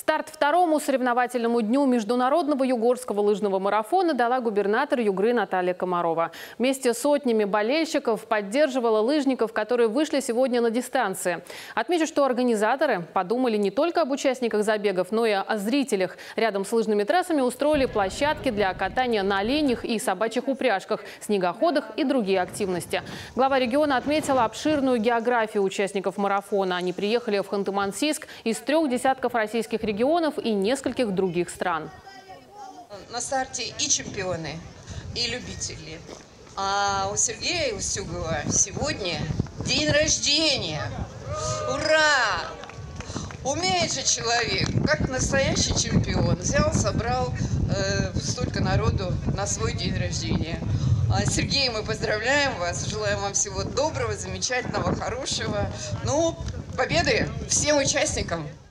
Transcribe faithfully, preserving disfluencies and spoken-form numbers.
Старт второму соревновательному дню международного югорского лыжного марафона дала губернатор Югры Наталья Комарова. Вместе с сотнями болельщиков поддерживала лыжников, которые вышли сегодня на дистанции. Отмечу, что организаторы подумали не только об участниках забегов, но и о зрителях. Рядом с лыжными трассами устроили площадки для катания на оленях и собачьих упряжках, снегоходах и другие активности. Глава региона отметила обширную географию участников марафона. Они приехали в Ханты-Мансийск из трех десятков российских регионов и нескольких других стран. На старте и чемпионы, и любители. А у Сергея Устюгова сегодня день рождения. Ура! Умеет же человек, как настоящий чемпион. Взял, собрал э, столько народу на свой день рождения. А, Сергей, мы поздравляем вас, желаем вам всего доброго, замечательного, хорошего. Ну, победы всем участникам!